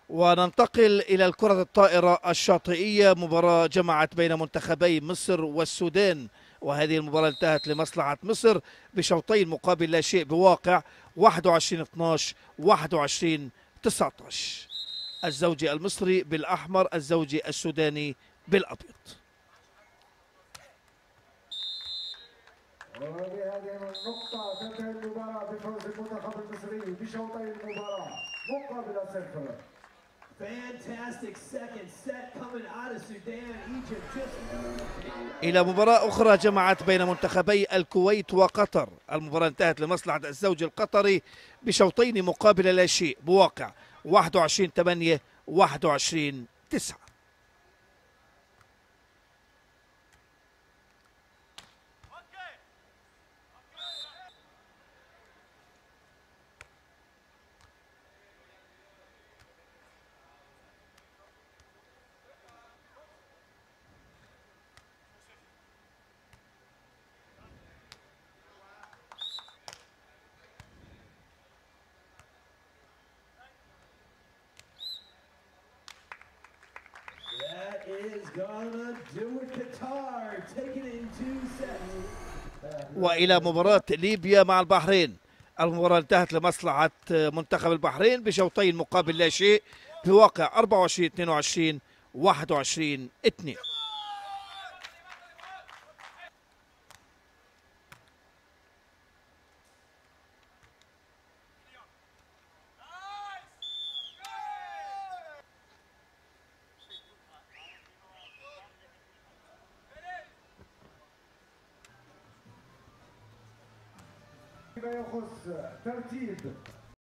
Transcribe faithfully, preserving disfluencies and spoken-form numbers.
وننتقل إلى الكرة الطائرة الشاطئية، مباراة جمعت بين منتخبي مصر والسودان، وهذه المباراة انتهت لمصلحة مصر بشوطين مقابل لا شيء بواقع واحد وعشرين اثناشر واحد وعشرين تسعطاشر. الزوجي المصري بالأحمر، الزوجي السوداني بالأبيض. وبهذه النقطة تنتهي المباراة بفوز المنتخب المصري بشوطي المباراة مقابل صفر. Fantastic second set coming out of Sudan. Egypt just إلى مباراة أخرى جمعت بين منتخبي الكويت وقطر، المباراة انتهت لمصلحة الزوج القطري بشوطين مقابل لا شيء بواقع واحد وعشرين ثمانية واحد وعشرين تسعة. that is gonna do it. Qatar taking it in two sets. وإلى مباراة ليبيا مع البحرين، المباراة انتهت لمصلحة منتخب البحرين بشوطين مقابل لا شيء بواقع أربعة وعشرين اثنين وعشرين واحد وعشرين اثنين. فيما يخص ترتيب